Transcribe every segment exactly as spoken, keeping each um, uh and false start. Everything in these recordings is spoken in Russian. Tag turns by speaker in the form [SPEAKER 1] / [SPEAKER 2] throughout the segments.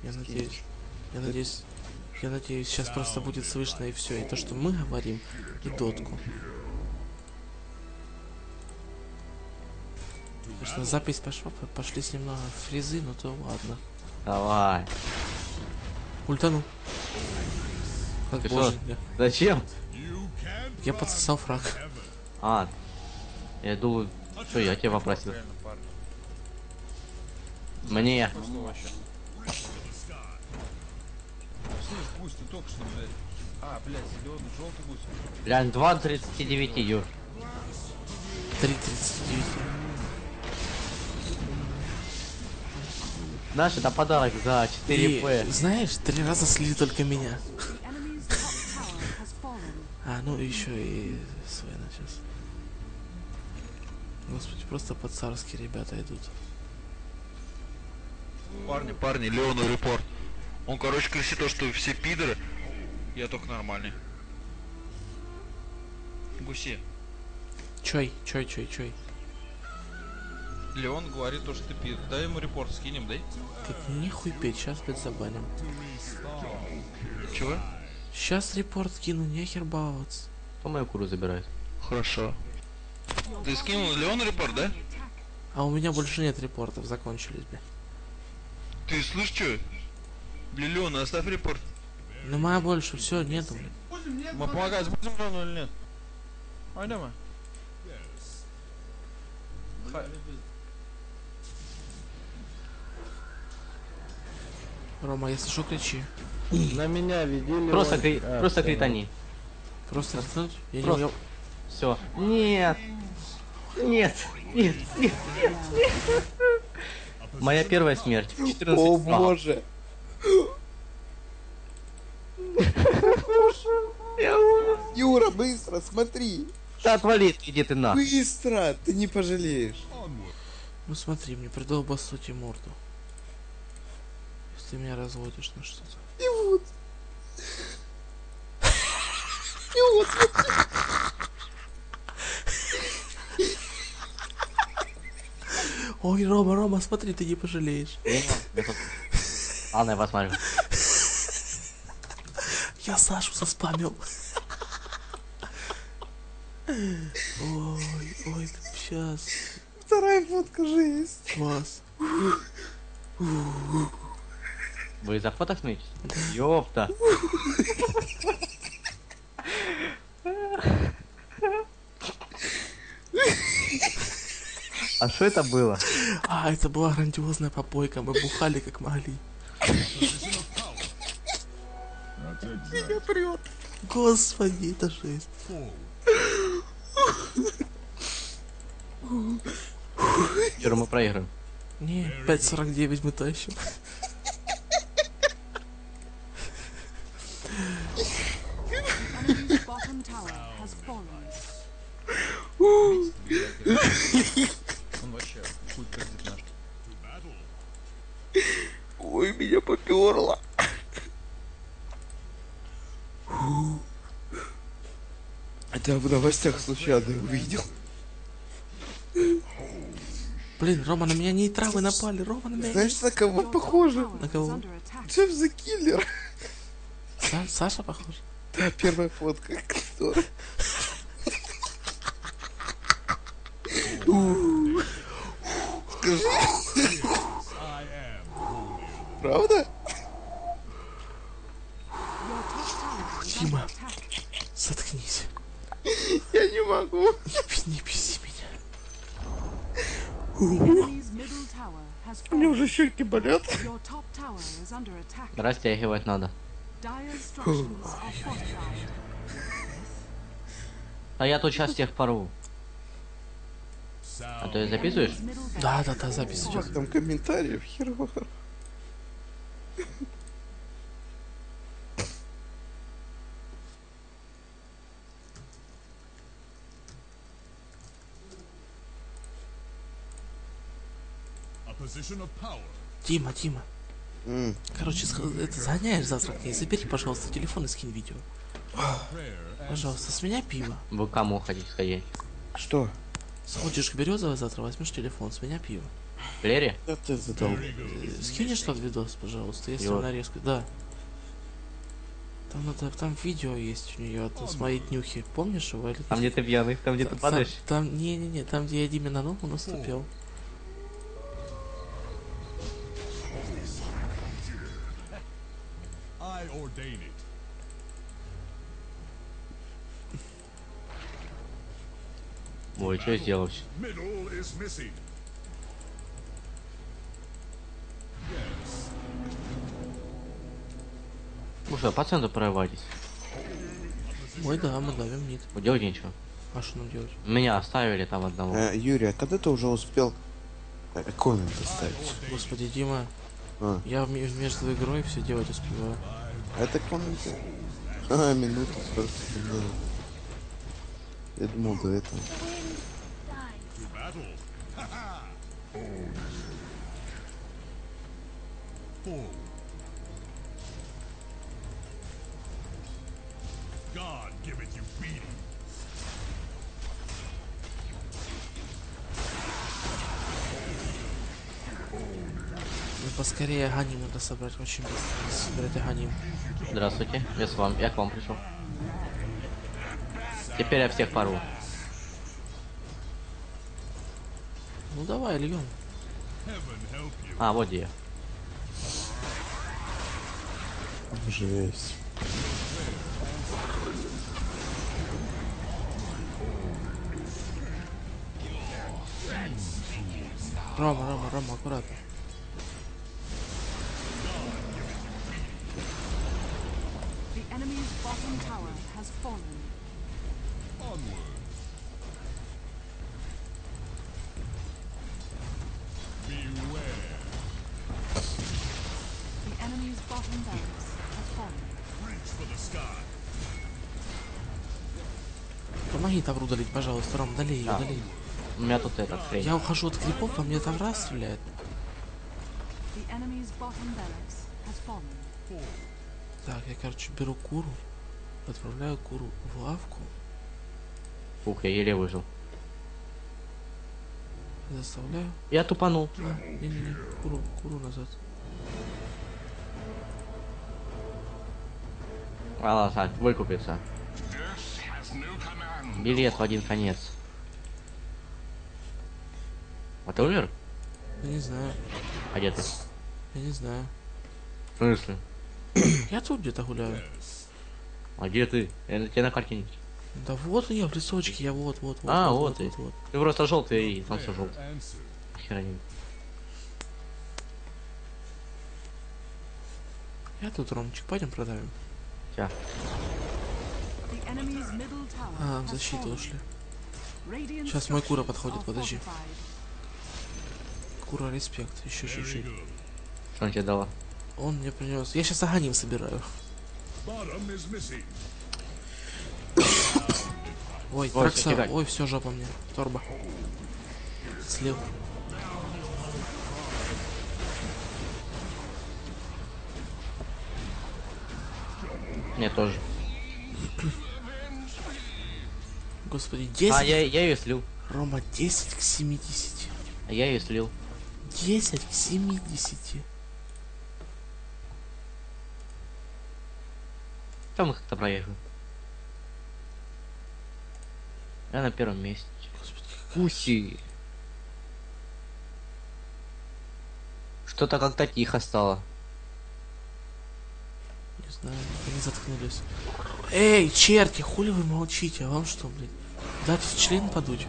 [SPEAKER 1] Я надеюсь. Я надеюсь. Я надеюсь, сейчас просто будет слышно и все. И то, что мы говорим, и дотку. Конечно, запись пошла, пошли с немного фрезы, но то ладно.
[SPEAKER 2] Давай.
[SPEAKER 1] Ультанул. Как
[SPEAKER 2] Ты
[SPEAKER 1] боже,
[SPEAKER 2] что?
[SPEAKER 1] я,
[SPEAKER 2] Зачем?
[SPEAKER 1] я подсосал фраг.
[SPEAKER 2] А, я думаю, что я тебя попросил. Мне.
[SPEAKER 3] Пусть ты только что, блядь. А, блядь, зеленый, желтый гусь.
[SPEAKER 2] Блядь, два тридцать девять, Юр.
[SPEAKER 1] три тридцать девять.
[SPEAKER 2] Наш это подарок за четыре пэ.
[SPEAKER 1] И, знаешь, три раза слили только меня. А, ну еще и Свена сейчас. Господи, просто по-царски ребята идут.
[SPEAKER 4] Парни, парни, Леону репорт. Он, короче, кричит то, что все пидоры. Я только нормальный. Гуси.
[SPEAKER 1] Чой, чой, чой, чой.
[SPEAKER 3] Леон говорит то, что ты пидор. Дай ему репорт скинем, дай.
[SPEAKER 1] Ты нихуй петь, сейчас блядь забаним.
[SPEAKER 4] Чего?
[SPEAKER 1] Сейчас репорт кину, нехер баловаться.
[SPEAKER 2] Кто мою куру забирает?
[SPEAKER 4] Хорошо. Ты скинул Леону репорт, да?
[SPEAKER 1] А у меня больше нет репортов, закончились, бля.
[SPEAKER 4] Ты слышишь, что? Бля, Леона, оставь репорт.
[SPEAKER 1] Ну моя больше, все, нету, блядь.
[SPEAKER 3] Мы помогать будем Леону или нет? Пойдем мы.
[SPEAKER 1] Рома, если что, кричи.
[SPEAKER 5] На меня ведели.
[SPEAKER 2] Просто,
[SPEAKER 5] он-
[SPEAKER 2] кри...
[SPEAKER 5] А,
[SPEAKER 2] просто
[SPEAKER 5] всё.
[SPEAKER 2] критани.
[SPEAKER 1] Просто рискнуть? Я
[SPEAKER 2] Просто.
[SPEAKER 1] не...
[SPEAKER 2] Все. Нет. Нет. Нет. Нет. Нет. Нет. Моя первая смерть. четырнадцать
[SPEAKER 5] О
[SPEAKER 2] баллов.
[SPEAKER 5] боже.
[SPEAKER 2] Я умер.
[SPEAKER 5] Юра, быстро, смотри.
[SPEAKER 2] Да отвали, иди ты на.
[SPEAKER 5] Быстро, ты не пожалеешь.
[SPEAKER 1] Ну смотри, мне придолбасу тебе морду. Если ты меня разводишь на что-то.
[SPEAKER 5] И вот. И вот, смотри.
[SPEAKER 1] Ой, Рома, Рома, смотри, ты не пожалеешь.
[SPEAKER 2] Не, я тут- Ладно, я посмотрю.
[SPEAKER 1] Я Сашу заспамил. Ой, ой, сейчас.
[SPEAKER 5] Вторая фотка же есть.
[SPEAKER 1] Класс.
[SPEAKER 2] Вы за фото смеетесь? Ёпта. А что это было?
[SPEAKER 1] А, это была грандиозная попойка, мы бухали как могли.
[SPEAKER 5] Меня прет.
[SPEAKER 1] Господи, это жесть.
[SPEAKER 2] Вчера мы проиграем.
[SPEAKER 1] Не, пять сорок девять мы тащим.
[SPEAKER 6] Enemy's bottom tower has fallen.
[SPEAKER 3] Он вообще хуй пердит наш.
[SPEAKER 5] Ой, меня поперло. Это в новостях случайно увидел.
[SPEAKER 1] Блин, Рома, на меня нейтралы напали, Рома, на меня...
[SPEAKER 5] Знаешь, на кого
[SPEAKER 6] Your top
[SPEAKER 5] похоже?
[SPEAKER 6] tower
[SPEAKER 1] На
[SPEAKER 6] is
[SPEAKER 1] кого?
[SPEAKER 6] under attack.
[SPEAKER 5] Джефф за киллер.
[SPEAKER 1] Са- Саша похож?
[SPEAKER 5] Да, первая фотка. Кто? Скажи. Правда?
[SPEAKER 6] Your top tower is
[SPEAKER 1] Дима.
[SPEAKER 6] under attack.
[SPEAKER 1] Заткнись.
[SPEAKER 5] Я не могу.
[SPEAKER 1] Не, пи- не писи меня.
[SPEAKER 6] Enemy's middle tower has
[SPEAKER 5] У меня
[SPEAKER 6] fallen.
[SPEAKER 5] уже щеки болят.
[SPEAKER 6] Your top tower is under attack.
[SPEAKER 2] Растягивать надо.
[SPEAKER 6] Dire structures are fortified.
[SPEAKER 2] А я тут сейчас всех порву. А ты записываешь?
[SPEAKER 6] Enemy's middle tower
[SPEAKER 1] Да, да, да, запись идет.
[SPEAKER 5] Как там комментариев херово.
[SPEAKER 1] Дима, Дима.
[SPEAKER 5] М.
[SPEAKER 1] Короче, сх- это загоняешь завтра к ней. Забери, пожалуйста, телефон и скинь видео. Пожалуйста, с меня пиво.
[SPEAKER 2] Вы кому хотите сказать?
[SPEAKER 5] Что?
[SPEAKER 1] Сходишь к Березовой завтра, возьмешь телефон, с меня пиво.
[SPEAKER 2] Лере?
[SPEAKER 5] Я ты задал.
[SPEAKER 1] Э, Скинешь тот видос, пожалуйста, если
[SPEAKER 2] Его?
[SPEAKER 1] нарезку. Да. Там надо, там видео есть у нее одно с моей днюхи. Помнишь его? Или
[SPEAKER 2] Там где ты пьяный, там где ты
[SPEAKER 1] Там-
[SPEAKER 2] падаешь.
[SPEAKER 1] Там, не-не-не, там, где я Диме на ногу наступил.
[SPEAKER 7] I ordain it.
[SPEAKER 2] Ой, что я сделал?
[SPEAKER 7] Middle is missing. Yes.
[SPEAKER 2] Ну что, по центру прорывайтесь.
[SPEAKER 1] Ой, да, мы давим мид.
[SPEAKER 2] Вы делаете ничего.
[SPEAKER 1] А что нам делать?
[SPEAKER 2] Меня оставили там одного.
[SPEAKER 5] Э, Юрий, а когда ты уже успел э, коммент оставить?
[SPEAKER 1] Господи, Дима,
[SPEAKER 5] А,
[SPEAKER 1] я в- между игрой все делать успеваю.
[SPEAKER 5] это комменты? А, минута сорок секунд. Я думал до этого.
[SPEAKER 7] To battle. Full. God give it you beating.
[SPEAKER 1] Ну, поскорее Ганим надо собрать, очень быстро собирать Ганим.
[SPEAKER 2] Здравствуйте, я с вами, я к вам пришел. Теперь я всех порву.
[SPEAKER 1] Ну давай, Льон.
[SPEAKER 7] Heaven help you.
[SPEAKER 2] А, вот где я.
[SPEAKER 5] Жесть.
[SPEAKER 1] Рома, Рома, Рома, аккуратно.
[SPEAKER 6] The enemy's bottom tower has fallen.
[SPEAKER 7] Onward. Beware.
[SPEAKER 6] The enemy's bottom barracks has fallen.
[SPEAKER 7] Reach for the sky.
[SPEAKER 1] Помоги тавру удалить, пожалуйста, Ром, долей ее,
[SPEAKER 2] Да.
[SPEAKER 1] долей.
[SPEAKER 2] У меня тут этот хрень.
[SPEAKER 1] Я ухожу от крипов, а мне тавра стреляет.
[SPEAKER 6] The enemy's bottom barracks has fallen.
[SPEAKER 1] Так, я, короче, беру куру, отправляю куру в лавку,
[SPEAKER 2] Ух, я еле выжил.
[SPEAKER 1] заставляю.
[SPEAKER 2] Я тупанул.
[SPEAKER 1] А, не-не-не, куру, куру назад.
[SPEAKER 2] А, ладно, выкупится. Билет в один конец. А ты умер?
[SPEAKER 1] Я не знаю,
[SPEAKER 2] А где ты?
[SPEAKER 1] я не знаю.
[SPEAKER 2] В смысле?
[SPEAKER 1] Я тут где-то гуляю.
[SPEAKER 2] А где ты? Я на тебя на карте не.
[SPEAKER 1] Да вот я в лесочке, я вот, вот, вот.
[SPEAKER 2] А,
[SPEAKER 1] вот,
[SPEAKER 2] вот
[SPEAKER 1] вот,
[SPEAKER 2] ты.
[SPEAKER 1] вот, вот.
[SPEAKER 2] Ты просто желтый и там все
[SPEAKER 7] Fair
[SPEAKER 2] желтый.
[SPEAKER 7] answer.
[SPEAKER 2] Хера не.
[SPEAKER 1] Я тут, Ромчик, пойдем продавим.
[SPEAKER 2] Ща.
[SPEAKER 6] The enemy's middle tower
[SPEAKER 1] А, в
[SPEAKER 6] has
[SPEAKER 1] защиту
[SPEAKER 6] fallen.
[SPEAKER 1] ушли.
[SPEAKER 6] Radiant
[SPEAKER 1] Сейчас мой кура
[SPEAKER 6] structures
[SPEAKER 1] подходит,
[SPEAKER 6] are
[SPEAKER 1] подожди.
[SPEAKER 6] fortified.
[SPEAKER 1] Кура, респект, еще
[SPEAKER 7] Very
[SPEAKER 1] чуть-чуть.
[SPEAKER 7] good.
[SPEAKER 2] Что он тебе дала?
[SPEAKER 1] Он мне принес. Я сейчас аганим собираю.
[SPEAKER 7] Bottom is missing.
[SPEAKER 1] Ой,
[SPEAKER 2] Ой,
[SPEAKER 1] Тракса,
[SPEAKER 2] кидай.
[SPEAKER 1] ой, все, жопа мне. Торба. Слил.
[SPEAKER 2] Мне тоже.
[SPEAKER 1] Господи, десять.
[SPEAKER 2] А, я, я ее слил.
[SPEAKER 1] Рома, десять к семидесяти.
[SPEAKER 2] А я ее слил.
[SPEAKER 1] десять к семидесяти.
[SPEAKER 2] Там мы как-то проехали. Я на первом месте.
[SPEAKER 1] Господи,
[SPEAKER 2] Пуси. Что-то как-то тихо стало.
[SPEAKER 1] не знаю, они заткнулись. Эй, черти, хули вы молчите? А вам что, блин? Дать в член подуть?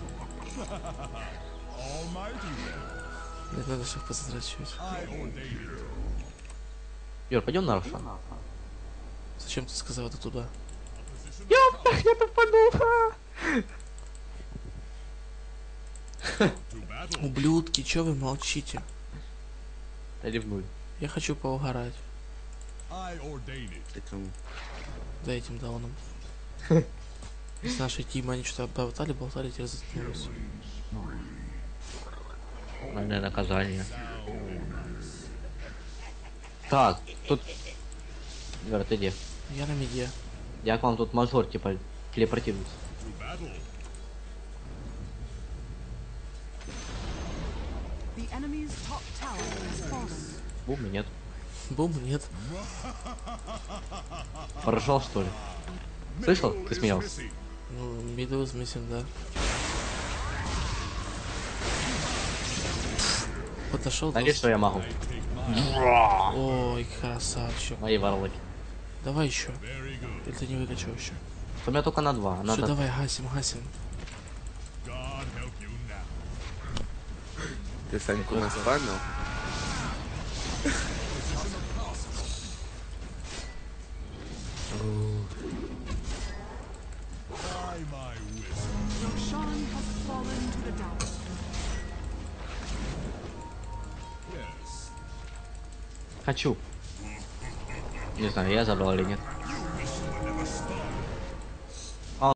[SPEAKER 7] Almighty.
[SPEAKER 1] Мне надо всех позадрачивать.
[SPEAKER 7] I ordain it.
[SPEAKER 2] Юр, пойдем на Рошан.
[SPEAKER 1] Зачем ты сказал это туда?
[SPEAKER 7] To battle.
[SPEAKER 1] Ублюдки, чё вы молчите?
[SPEAKER 2] Я ревную.
[SPEAKER 1] Я хочу поугарать
[SPEAKER 7] I ordain it.
[SPEAKER 5] Ты кому?
[SPEAKER 1] за этим дауном. С нашей тимой они что-то болтали, болтали, теперь заткнулись.
[SPEAKER 2] Наверное, наказание. Так, тут... Юр, ты где?
[SPEAKER 1] Я на медиа.
[SPEAKER 2] Я к вам тут мажор, типа, телепортируюсь.
[SPEAKER 7] To battle.
[SPEAKER 6] The enemy's top tower has fallen.
[SPEAKER 2] Бум, нет.
[SPEAKER 1] Бум, нет.
[SPEAKER 2] Поржал, что ли? Слышал? Ты смеялся?
[SPEAKER 1] Ну, middle is missing, да. Подошел.
[SPEAKER 2] Знаешь, что я могу?
[SPEAKER 1] Ой, красавчик.
[SPEAKER 2] Мои варлоки.
[SPEAKER 1] Давай еще. Или ты не выкачал еще?
[SPEAKER 2] У меня только на два.
[SPEAKER 1] Все,
[SPEAKER 2] Надо...
[SPEAKER 1] давай, гасим, гасим.
[SPEAKER 7] God help you now.
[SPEAKER 5] Ты Саньку наспамил?
[SPEAKER 7] By my wisdom.
[SPEAKER 6] Roshan has fallen to the tower.
[SPEAKER 7] Yes.
[SPEAKER 2] Хочу. Не знаю, я забрал или нет.